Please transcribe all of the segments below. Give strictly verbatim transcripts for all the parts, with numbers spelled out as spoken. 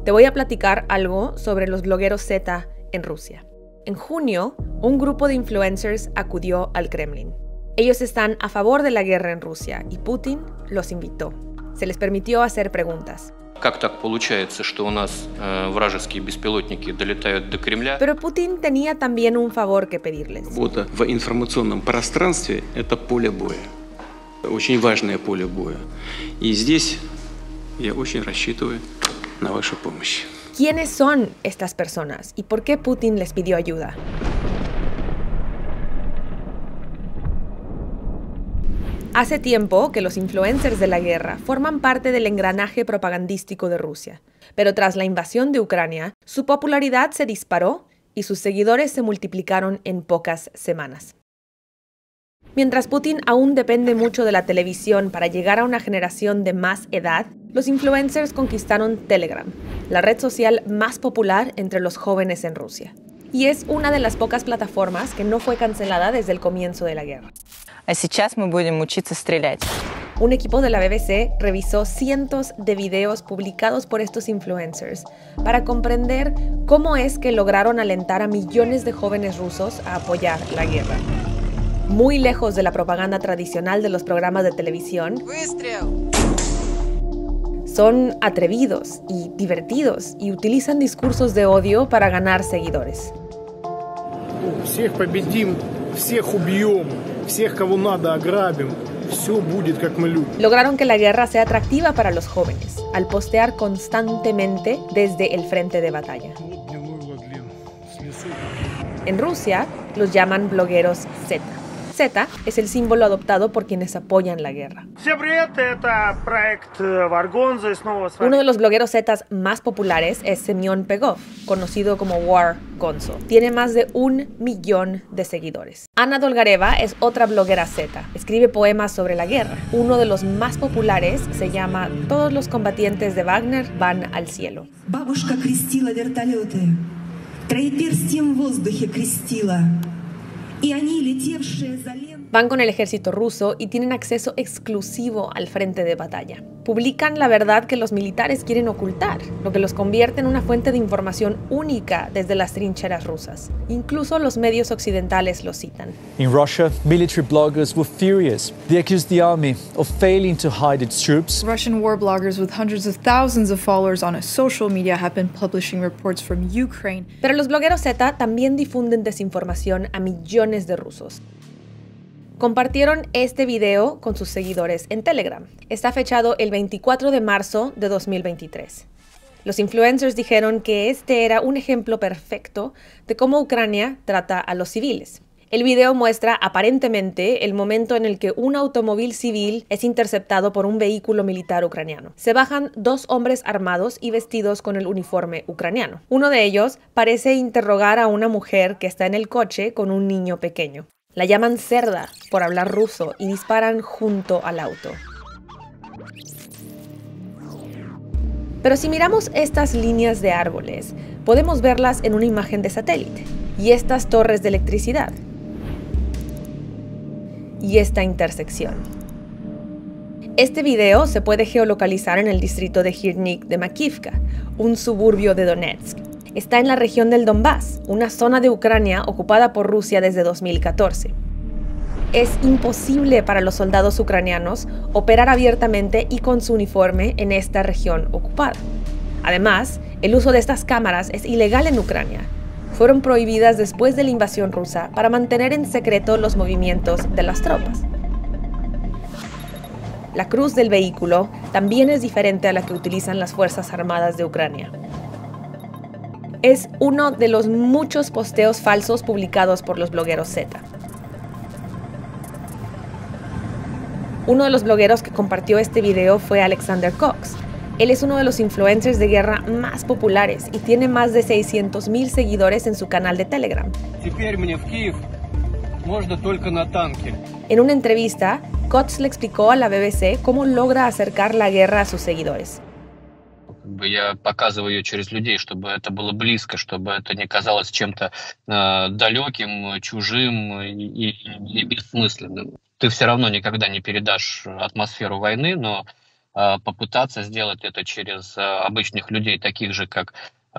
Te voy a platicar algo sobre los blogueros Z en Rusia. En junio, un grupo de influencers acudió al Kremlin. Ellos están a favor de la guerra en Rusia y Putin los invitó. Se les permitió hacer preguntas. Pero Putin tenía también un favor que pedirles. В информационном пространстве это поле боя. Очень важное поле боя. И здесь я очень рассчитываю на вашу помощь. ¿Quiénes son estas personas y por qué Putin les pidió ayuda? Hace tiempo que los influencers de la guerra forman parte del engranaje propagandístico de Rusia, pero tras la invasión de Ucrania, su popularidad se disparó y sus seguidores se multiplicaron en pocas semanas. Mientras Putin aún depende mucho de la televisión para llegar a una generación de más edad, los influencers conquistaron Telegram, la red social más popular entre los jóvenes en Rusia. Y es una de las pocas plataformas que no fue cancelada desde el comienzo de la guerra. А сейчас мы будем учиться стрелять. Un equipo de la B B C revisó cientos de videos publicados por estos influencers para comprender cómo es que lograron alentar a millones de jóvenes rusos a apoyar la guerra. Muy lejos de la propaganda tradicional de los programas de televisión, son atrevidos y divertidos y utilizan discursos de odio para ganar seguidores. Всех победим, всех убьем, всех кого надо ограбим. Все будет как мы любим. Lograron que la guerra sea atractiva para los jóvenes, al postear constantemente desde el frente de batalla. En Rusia los llaman blogueros Z. Z es el símbolo adoptado por quienes apoyan la guerra. Uno de los blogueros Z más populares es Semyon Pegov, conocido como War Gonzo. Tiene más de un millón de seguidores. Anna Dolgareva es otra bloguera Z. Escribe poemas sobre la guerra. Uno de los más populares se llama Todos los combatientes de Wagner van al cielo. Бабушка крестила вертолеты, троеперстием в воздухе крестила. Van con el ejército ruso y tienen acceso exclusivo al frente de batalla. Publican la verdad que los militares quieren ocultar, lo que los convierte en una fuente de información única desde las trincheras rusas. Incluso los medios occidentales los citan. In Russia, military bloggers were furious. They accused the army of failing to hide its troops. Russian war bloggers with hundreds of thousands of followers on social media have been publishing reports from Ukraine. Pero los blogueros Z también difunden desinformación a millones de rusos. Compartieron este video con sus seguidores en Telegram. Está fechado el veinticuatro de marzo de dos mil veintitrés. Los influencers dijeron que este era un ejemplo perfecto de cómo Ucrania trata a los civiles. El video muestra aparentemente el momento en el que un automóvil civil es interceptado por un vehículo militar ucraniano. Se bajan dos hombres armados y vestidos con el uniforme ucraniano. Uno de ellos parece interrogar a una mujer que está en el coche con un niño pequeño. La llaman cerda por hablar ruso y disparan junto al auto. Pero si miramos estas líneas de árboles, podemos verlas en una imagen de satélite. Y estas torres de electricidad. Y esta intersección. Este video se puede geolocalizar en el distrito de Khirnik de Makivka, un suburbio de Donetsk. Está en la región del Donbass, una zona de Ucrania ocupada por Rusia desde dos mil catorce. Es imposible para los soldados ucranianos operar abiertamente y con su uniforme en esta región ocupada. Además, el uso de estas cámaras es ilegal en Ucrania. Fueron prohibidas después de la invasión rusa para mantener en secreto los movimientos de las tropas. La cruz del vehículo también es diferente a la que utilizan las Fuerzas Armadas de Ucrania. Es uno de los muchos posteos falsos publicados por los blogueros Z. Uno de los blogueros que compartió este video fue Alexander Cox. Él es uno de los influencers de guerra más populares y tiene más de seiscientos mil seguidores en su canal de Telegram. En una entrevista, Cox le explicó a la B B C cómo logra acercar la guerra a sus seguidores. Я показываю ее через людей, чтобы это было близко, чтобы это не казалось чем-то э, далеким, чужим и, и, и бессмысленным. Ты все равно никогда не передашь атмосферу войны, но попытаться сделать это через обычных людей, таких же, как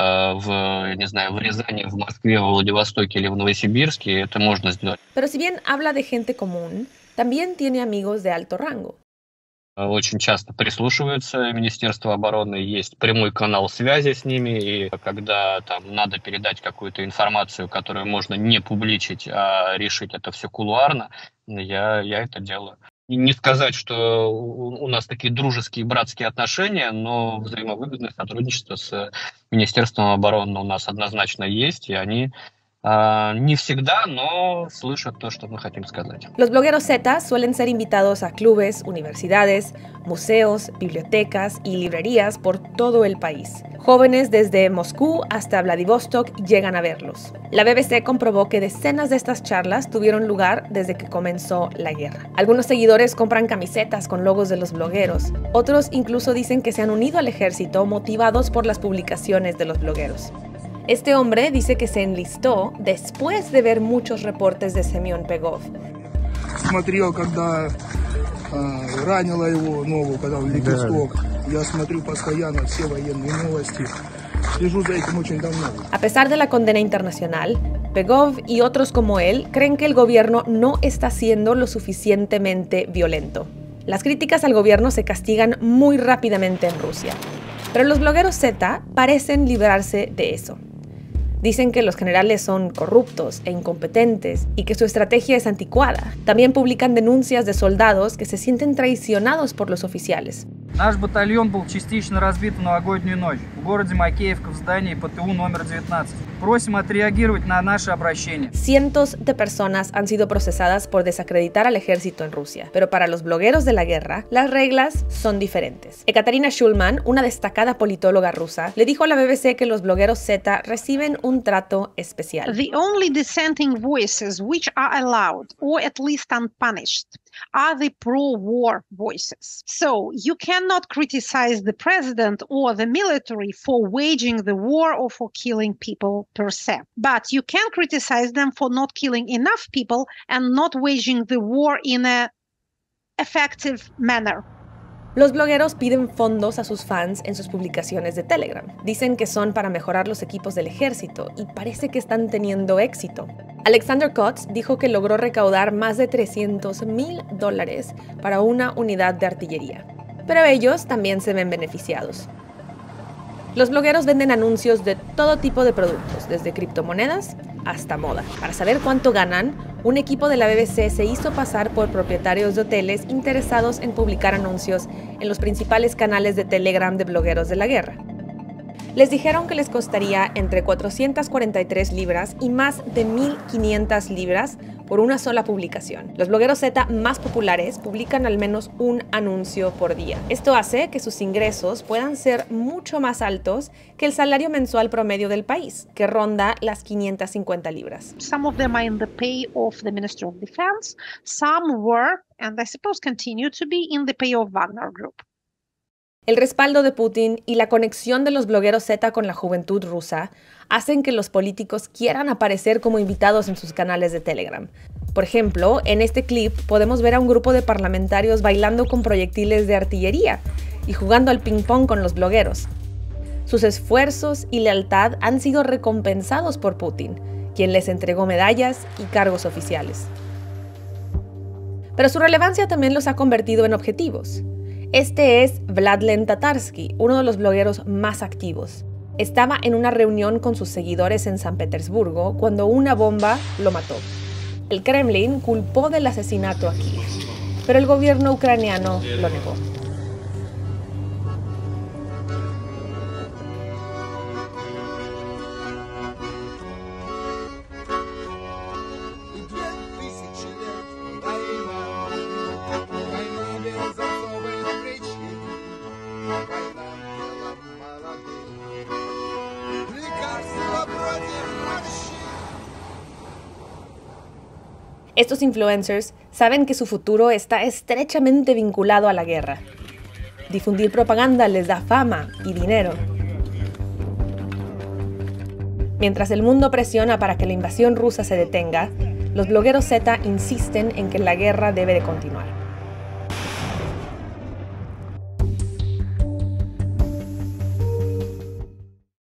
в, не знаю, в Рязани, в Москве, в Владивостоке или в Новосибирске, это можно сделать. Pero si bien habla de gente común, también tiene amigos de alto rango. Очень часто прислушиваются Министерство обороны, есть прямой канал связи с ними, и когда там надо передать какую-то информацию, которую можно не публичить, а решить это все кулуарно, я, я это делаю. Не сказать, что у нас такие дружеские братские отношения, но взаимовыгодное сотрудничество с Министерством обороны у нас однозначно есть, и они Uh, не всегда, но слышат то, что мы хотим сказать. Los blogueros Z suelen ser invitados a clubes, universidades, museos, bibliotecas y librerías por todo el país. Jóvenes desde Moscú hasta Vladivostok llegan a verlos. La B B C comprobó que decenas de estas charlas tuvieron lugar desde que comenzó la guerra. Algunos seguidores compran camisetas con logos de los blogueros. Otros incluso dicen que se han unido al ejército motivados por las publicaciones de los blogueros. Este hombre dice que se enlistó después de ver muchos reportes de Semyon Pegov. Смотрел, когда э, ранило его ногу, когда в лепесток. Я смотрю постоянно все военные новости. Слежу за этим очень давно. A pesar de la condena internacional, Pegov y otros como él creen que el gobierno no está siendo lo suficientemente violento. Las críticas al gobierno se castigan muy rápidamente en Rusia. Pero los blogueros Z parecen librarse de eso. Dicen que los generales son corruptos e incompetentes y que su estrategia es anticuada. También publican denuncias de soldados que se sienten traicionados por los oficiales. Наш батальон был частично разбит в новогоднюю ночь в городе Макеевка в здании П Т У номер девятнадцать. Просим отреагировать на наше обращение. Cientos de personas han sido procesadas por desacreditar al ejército en Rusia, pero para los blogueros de la guerra, las reglas son diferentes. Ekaterina Shulman, una destacada politóloga rusa, le dijo a la B B C que los blogueros Z reciben un trato especial. The only dissenting voices which are allowed, or at least unpunished, are the pro-war voices. So you cannot criticize the president or the military for waging the war or for killing people per se. But you can criticize them for not killing enough people and not waging the war in an effective manner. Los blogueros piden fondos a sus fans en sus publicaciones de Telegram. Dicen que son para mejorar los equipos del ejército y parece que están teniendo éxito. Alexander Kots dijo que logró recaudar más de trescientos mil dólares para una unidad de artillería. Pero ellos también se ven beneficiados. Los blogueros venden anuncios de todo tipo de productos, desde criptomonedas hasta moda. Para saber cuánto ganan, un equipo de la B B C se hizo pasar por propietarios de hoteles interesados en publicar anuncios en los principales canales de Telegram de blogueros de la guerra. Les dijeron que les costaría entre cuatrocientas cuarenta y tres libras y más de mil quinientas libras por una sola publicación. Los blogueros Z más populares publican al menos un anuncio por día. Esto hace que sus ingresos puedan ser mucho más altos que el salario mensual promedio del país, que ronda las quinientas cincuenta libras. Some of them are in the pay of the Ministry of Defense, some were, and I suppose continue to be, in the pay of Wagner Group. El respaldo de Putin y la conexión de los blogueros Z con la juventud rusa hacen que los políticos quieran aparecer como invitados en sus canales de Telegram. Por ejemplo, en este clip podemos ver a un grupo de parlamentarios bailando con proyectiles de artillería y jugando al ping-pong con los blogueros. Sus esfuerzos y lealtad han sido recompensados por Putin, quien les entregó medallas y cargos oficiales. Pero su relevancia también los ha convertido en objetivos. Este es Vladlen Tatarsky, uno de los blogueros más activos. Estaba en una reunión con sus seguidores en San Petersburgo cuando una bomba lo mató. El Kremlin culpó del asesinato a Kiev, pero el gobierno ucraniano lo negó. Estos influencers saben que su futuro está estrechamente vinculado a la guerra. Difundir propaganda les da fama y dinero. Mientras el mundo presiona para que la invasión rusa se detenga, los blogueros Z insisten en que la guerra debe de continuar.